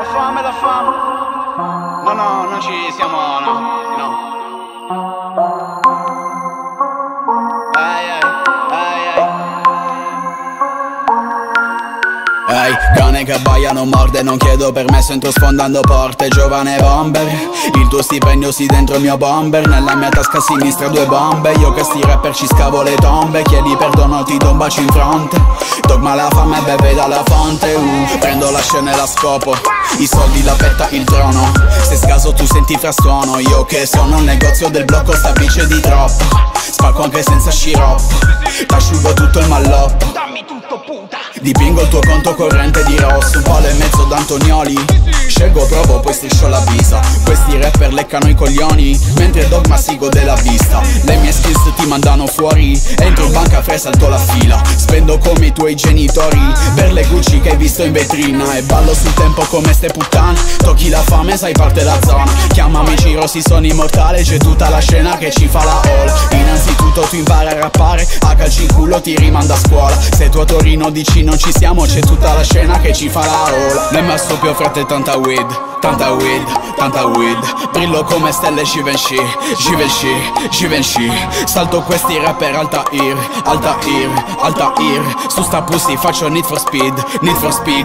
La fame. No, no, non ci siamo, no. Ehi, cane che abbaia non morde, non chiedo permesso, entro sfondando porte, giovane bomber. Il tuo stipendio sì dentro il mio bomber, nella mia tasca sinistra 2 bombe. Io che sti rapper ci scavo le tombe, chiedi perdono ti do un bacio in fronte. Dogma la fame beve dalla fonte, prendo la scena e la scopo. I soldi, la petta, il trono. Se scaso tu senti frastuono, io che sono un negozio del blocco, sta bice di troppo. Spacco anche senza sciroppo, t'asciugo tutto il malloppo. Dammi tutto puta. Dipingo il tuo conto corrente di rosso, un palo e mezzo d'Antonioli. Scelgo, provo, poi striscio la visa. Questi rapper leccano i coglioni, mentre Dogma si gode la vista. Le mie skills ti mandano fuori, entro in banca fre salto la fila. Spendo come i tuoi genitori, per le Gucci che hai visto in vetrina. E ballo sul tempo come ste puttane, tocchi la fame sai parte la zona. Chiamami Ciro, si sono immortale, c'è tutta la scena che ci fa la ola. Innanzitutto tu impara a rappare, a calci in culo ti rimanda a scuola. Se tu a Torino dici non ci siamo, c'è tutta la scena che ci fa la ola. Nel masso più frate tanta weed, tanta weed, tanta weed. Brillo come stelle Givenchy, Givenchy, Givenchy. Salto questi rapper Altair, Altair, Altair. Su sta pussy faccio Need for Speed, Need for Speed.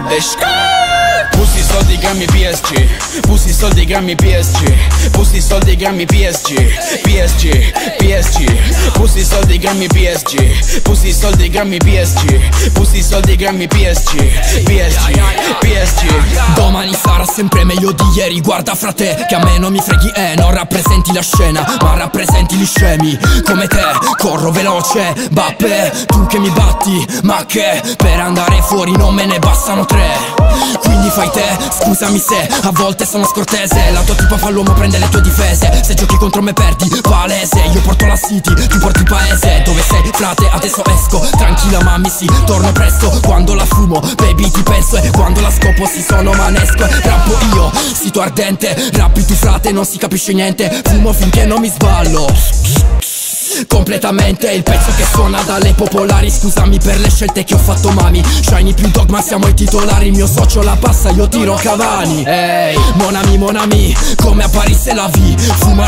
Pussy soldi grammi PSG, pussy soldi grammi PSG, pussy soldi grammi PSG, PSG, PSG. Pussy soldi grammi PSG, pussy soldi grammi PSG, pussy soldi grammi PSG, PSG, PSG. Domani sarà sempre meglio di ieri, guarda frate che a me non mi freghi non rappresenti la scena ma rappresenti gli scemi come te. Corro veloce, Bappe, tu che mi batti, ma che per andare fuori non me ne bastano 3. Quindi fai te, scusami se a volte sono scortese. La tua tipa fa l'uomo, prende le tue difese. Se giochi contro me perdi, palese. Io porto la city, tu porti il paese. Dove sei frate, adesso esco. Tranquilla mami, sì, torno presto. Quando la fumo, baby ti penso. E quando la scopo si sono manesco. Rappo io, sito ardente. Rappi tu frate, non si capisce niente. Fumo finché non mi sballo completamente il pezzo che suona dalle popolari. Scusami per le scelte che ho fatto mami. Shiny più Dogma siamo i titolari. Il mio socio la passa, io tiro Cavani. Ehi, mon ami, come a Paris e la V.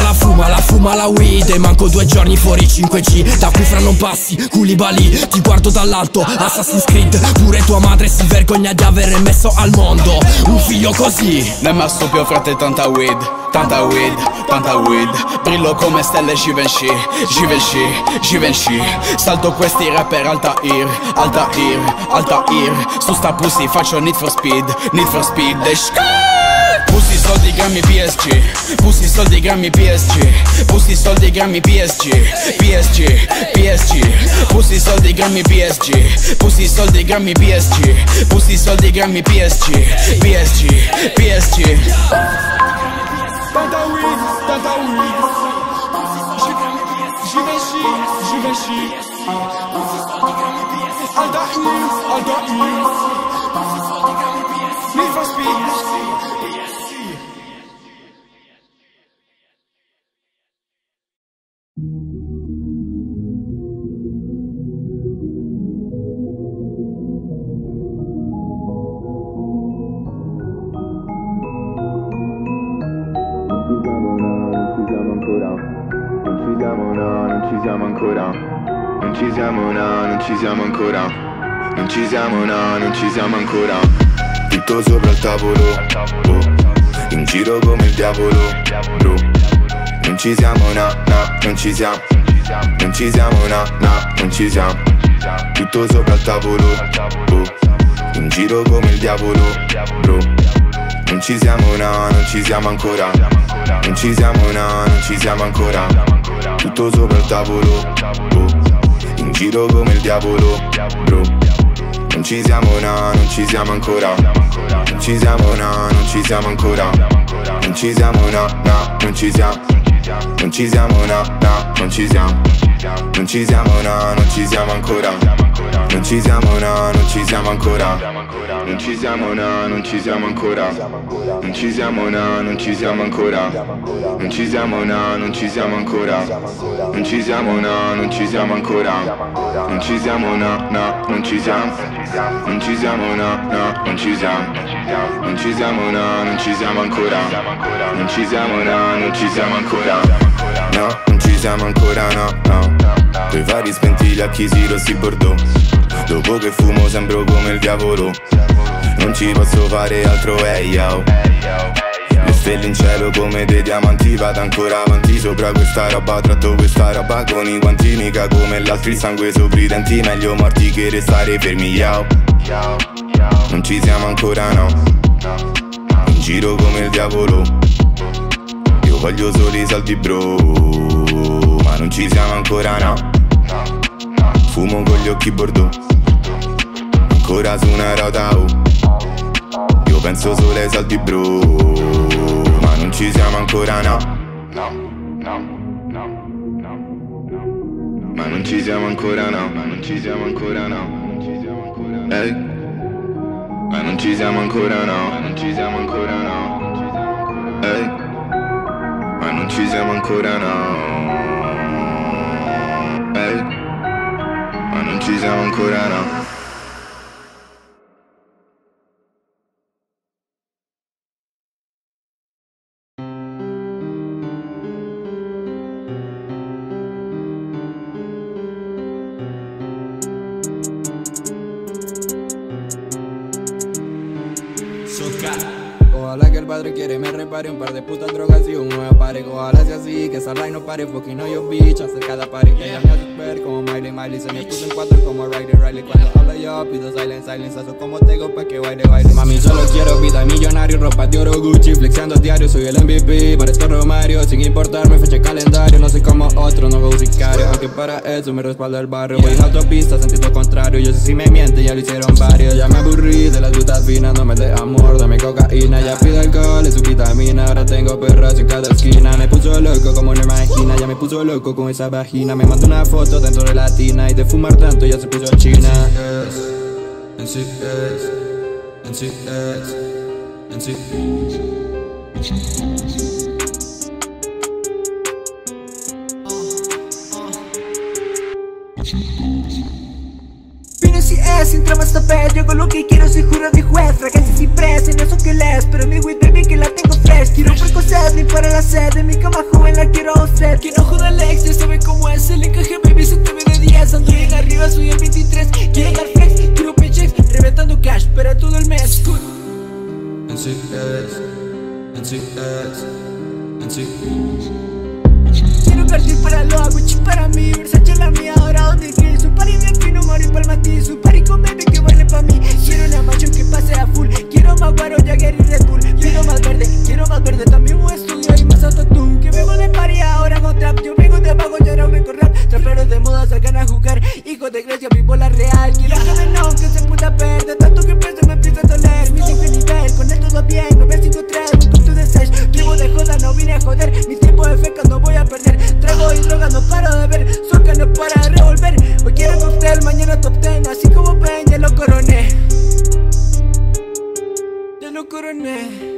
Fuma la weed. E manco 2 giorni fuori 5G. Da qui fra non passi, Koulibaly. Ti guardo dall'alto, Assassin's Creed. Pure tua madre si vergogna di aver messo al mondo un figlio così. Nel masso più frate tanta weed, tanta weed, tanta weed. Brillo come stelle Givenchy, Givenchy, Givenchy. Salto questi rapper Altair, Altair, Altair. Su sta pussy faccio Need for Speed, Need for Speed. Pussy soldi grammi PSG, pussy soldi grammi PSG, pussy soldi grammi PSG, PSG, PSG. Pussy soldi grammi PSG, pussy soldi grammi PSG, pussy soldi grammi PSG, PSG, PSG. Tanta weed, tanta weed. Givenchy, Givenchy. Altair, Altair. Need for Speed. Non ci siamo, no, non ci siamo ancora. Non ci siamo, no, non ci siamo ancora. Tutto sopra il tavolo, oh. In giro come il diavolo, bro. Non ci siamo, no, no, non ci siamo. Non ci siamo, no, no, non ci siamo. Tutto sopra il tavolo, oh. In giro come il diavolo, bro. Non ci siamo, no, non ci siamo ancora. Non ci siamo, no, non ci siamo ancora. Tutto sopra il tavolo, oh. In giro come il diavolo, bro. Non ci siamo, no, non ci siamo ancora. Non ci siamo, no, non ci siamo ancora. Non ci siamo, no, no, non ci siamo. Non ci siamo, no, no, non ci siamo. Non ci siamo, no, non ci siamo ancora. Non ci siamo, no, non ci siamo ancora. non ci siamo, no, non ci siamo ancora. Non ci siamo, no, non ci siamo ancora. Non ci siamo, no, non ci siamo ancora. Non ci siamo, no, non ci siamo ancora. Non ci siamo, no, no, non ci siamo. Non ci siamo, no, no, non ci siamo. Non ci siamo, no, non ci siamo ancora. Non ci siamo, no, non ci siamo ancora. No, non ci siamo ancora, no, no. Coi fari spenti gli acchisi rossi bordeaux. Dopo che fumo sembro come il diavolo. Non ci posso fare altro, yo. Le stelle in cielo come dei diamanti. Vado ancora avanti sopra questa roba. Tratto questa roba con i guanti. Mica come l'altro il sangue sopra i denti. Meglio morti che restare fermi, yo. Non ci siamo ancora, no. In giro come il diavolo. Io voglio solo i soldi, bro. Ma non ci siamo ancora, no. Fumo con gli occhi bordeaux. Ancora su una rota, oh. Io penso solo ai soldi, bro. Ma non ci siamo ancora, no. Ma non ci siamo ancora, no. Ma non ci siamo ancora, no. Ehi. Ma non ci siamo ancora, no. Ma non ci siamo ancora, no. Ehi. Ma non ci siamo ancora, no. Ehi. Ma non ci siamo ancora, no. Ojalá que el padre quiere me repare un par de putas drogas y un nuevo pare. Ojalá sea así, que esa rain no pare, fucking no yo bitch, hacer cada pare. Ella me hace ver como Miley, se me puso en cuatro como Riley. Cuando hablo yo pido silence, aso como tengo pa' que baile. Mami, solo quiero vida millonario, ropa de oro Gucci, flexeando diario, soy el MVP, parezco Romario, sin importarme fecha y calendario, no soy como otro, no voy sicario, aunque para eso me respalda el barrio. Voy en autopista, sentido contrario, yo sé si me miente, ya lo hicieron varios. Ya me aburrí de las putas finas, no me de amor, dame cocaína. Ya pido alcohol y su vitamina, ahora tengo perros en cada esquina. Me puso loco como no imagina, ya me puso loco con esa vagina. Me mandó una foto dentro de la tina y de fumar tanto ya se puso china. Vino si es, sin trama esta vez. Yo hago lo que quiero, soy juro de juez. Fragancia sin presa, no sé qué lees, pero mi weed baby que la tengo fresh. Quiero precoces, ni para la sed. En mi cama joven la quiero a usted. Que no joda Alex, ya sabe cómo es. El encaje baby se te ve de 10. Ando bien arriba, soy el 23. Quiero dar flex, quiero paychecks, reventando cash para todo el mes. Quiero partir para lo hago, chip para mí. Versace la mía, ahora donde quiero. Su party bien fino, Mario para Mati. Su party con baby que baile pa' mí. Quiero una macho que pase a full. Quiero más guaro, Jagger y Red Bull. Quiero más verde, también un estudio y más autotune. Que vengo de party ahora con trap. Yo vengo de abajo y ahora vengo rap. Traperos de moda sacan a jugar. Hijos de iglesia, vivo la real. Quiero que me no, que se puta perder. Tanto que pienso me empieza a doler. Mi 5 nivel, con esto todo bien. 953, welcome to the stage. Vivo de joda, no vine a joder. Mi tiempo de feca no voy a perder. Trago y droga, no paro de ver. Soca no para de revolver. Hoy quiero cóctel, mañana top 10. Así como ven, ya lo coroné. Ya lo coroné.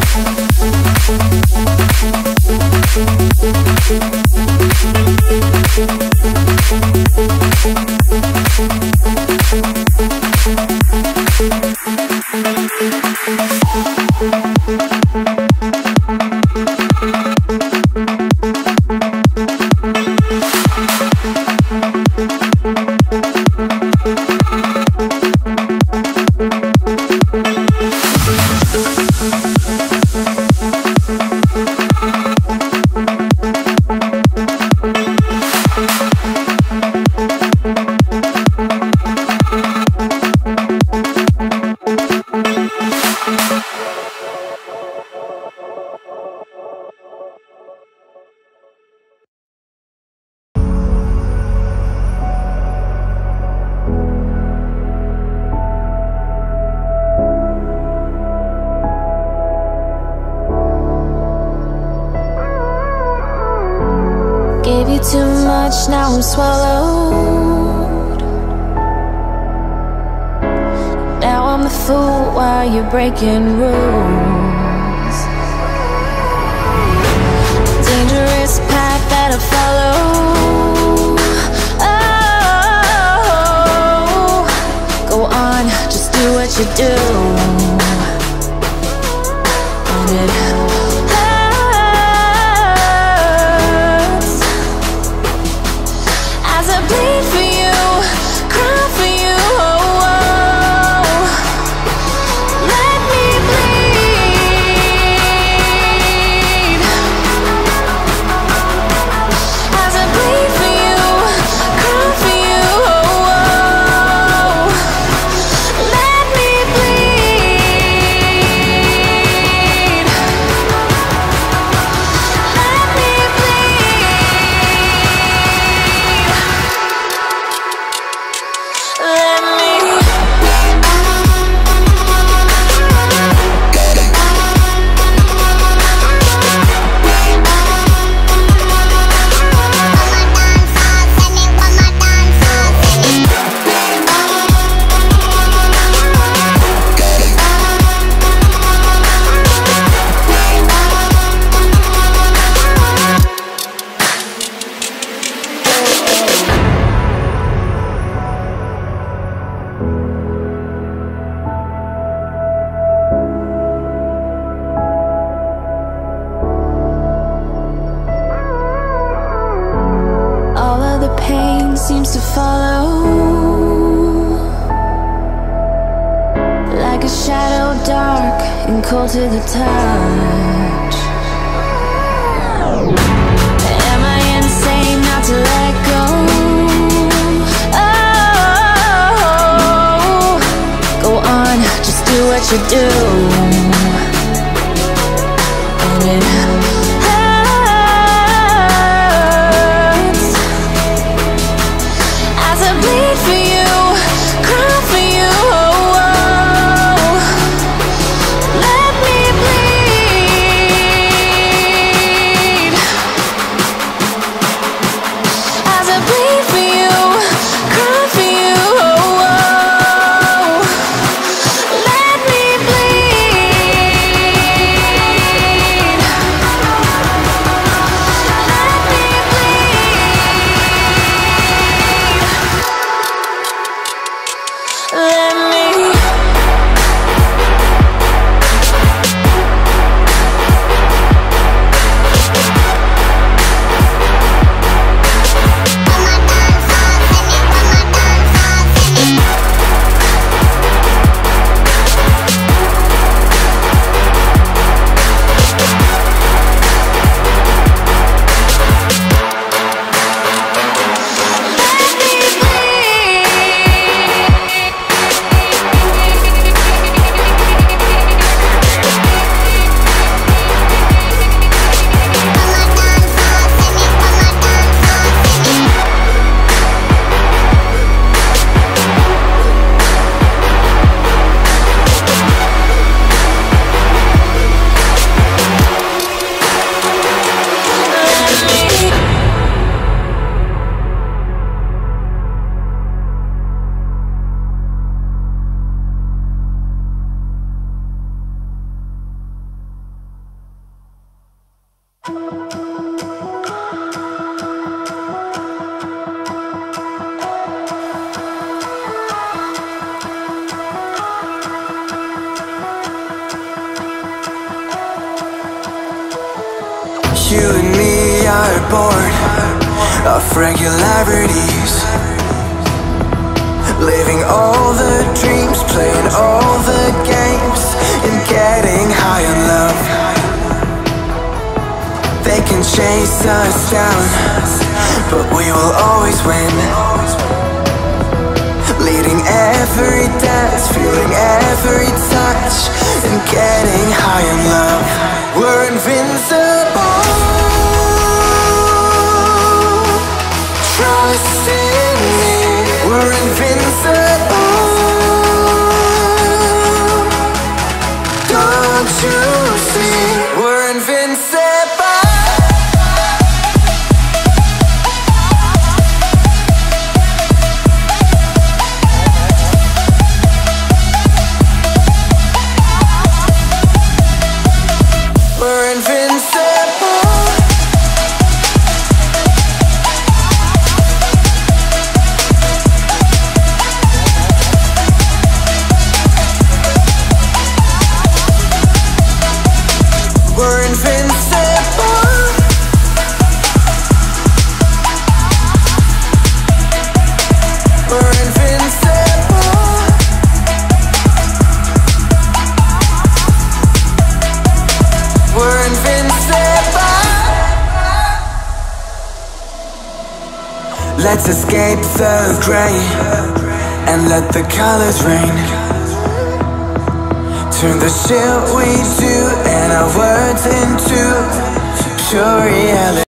Gave you too much, now I'm swallowed. Now I'm the fool while you're breaking rules. Dangerous path that I follow. Oh, go on, just do what you do. And it bleed for you, cry for you, oh, oh. Let me bleed. As I bleed for you, cry for you, oh, oh. Let me bleed. Let me seems to follow like a shadow, dark and cold to the touch. Am I insane not to let go? Oh, go on, just do what you do. And it bleed for you, cry for you, oh, oh. Let me bleed. As I bleed for you, cry for you, oh, oh. Let me bleed. You and me are bored of regularities, living all the dreams, playing all the games, and getting high on love. They can chase us down, but we will always win. Leading every dance, feeling every touch, and getting high on love. We're invincible. Trust in me. We're invincible. Don't you see? We're invincible. We're invincible. We're invincible. We're invincible. We're invincible. Let's escape the gray and let the colors rain. Turn the shit we do and our words into pure reality.